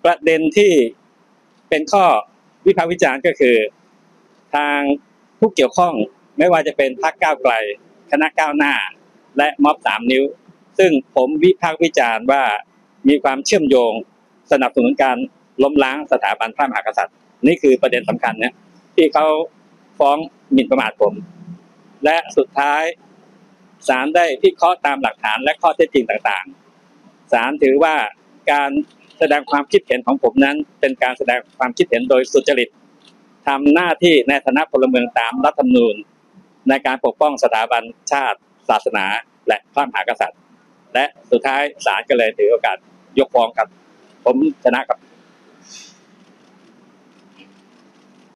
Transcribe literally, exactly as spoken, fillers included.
ประเด็นที่เป็นข้อวิพากษ์วิจารณ์ก็คือทางผู้เกี่ยวข้องไม่ว่าจะเป็นพรรคก้าวไกลคณะก้าวหน้าและม็อบสามนิ้วซึ่งผมวิพากษ์วิจารณ์ว่ามีความเชื่อมโยงสนับสนุนการล้มล้างสถาบันพระมหากษัตริย์นี่คือประเด็นสำคัญนะที่เขาฟ้องหมิ่นประมาทผมและสุดท้ายศาลได้พิเคราะห์ตามหลักฐานและข้อเท็จจริงต่างๆศาลถือว่าการแสดงความคิดเห็นของผมนั้นเป็นการแสดงความคิดเห็นโดยสุจริตทำหน้าที่ในฐานะพลเมืองตามรัฐธรรมนูญในการปกป้องสถาบันชาติศาสนาและพระมหากษัตริย์และสุดท้ายศาลก็เลยถือโอกาสยกฟ้องครับผมชนะครับ